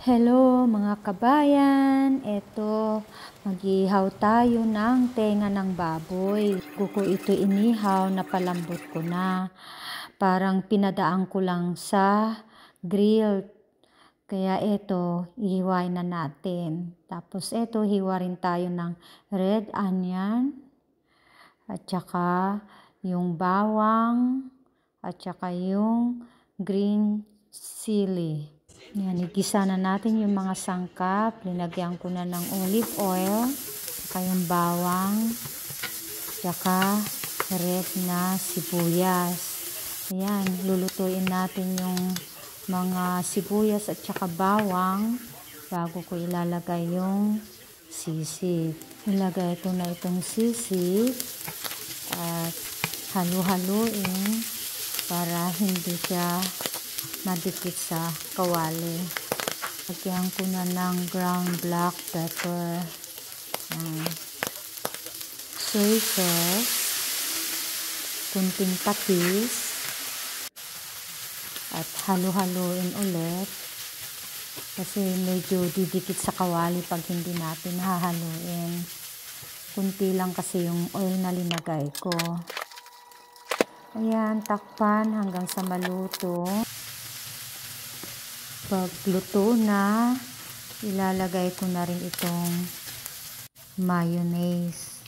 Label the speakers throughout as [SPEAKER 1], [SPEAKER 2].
[SPEAKER 1] Hello mga kabayan, eto mag-ihaw tayo ng tenga ng baboy. Ko ito inihaw, napalambot ko na. Parang pinadaan ko lang sa grill. Kaya eto, ihiwain na natin. Tapos eto, hiwa rin tayo ng red onion, at saka yung bawang, at saka yung green chili. Yan, igisa na natin yung mga sangkap. Linagyan ko na ng olive oil, saka yung bawang, saka red na sibuyas. Ayan, lulutuin natin yung mga sibuyas at saka bawang bago ko ilalagay yung sisig. Ilagay ko na itong sisig at halu-haluin para hindi siya madikit sa kawali. Lagyan ko na ng ground black pepper, soy sauce, kunting patis, at halu-haluin ulit kasi medyo didikit sa kawali pag hindi natin hahaluin. Kunti lang kasi yung oil na linagay ko. Ayan, takpan hanggang sa maluto. Pag luto na, ilalagay ko na rin itong mayonnaise.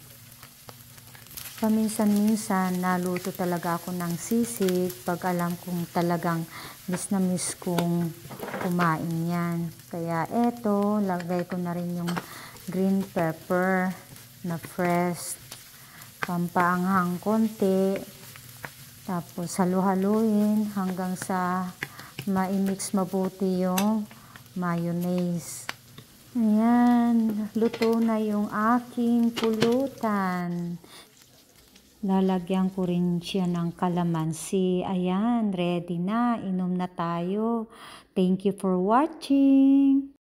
[SPEAKER 1] Paminsan-minsan, naluto talaga ako ng sisig pag alam kong talagang miss na miss kong kumain yan. Kaya eto, lagay ko na rin yung green pepper na fresh. Pampaanghang konti. Tapos halu-haluin hanggang sa ma-mix mabuti yung mayonnaise. Ayan, luto na yung aking pulutan. Lalagyan ko rin siya ng kalamansi. Ayan, ready na. Inom na tayo. Thank you for watching.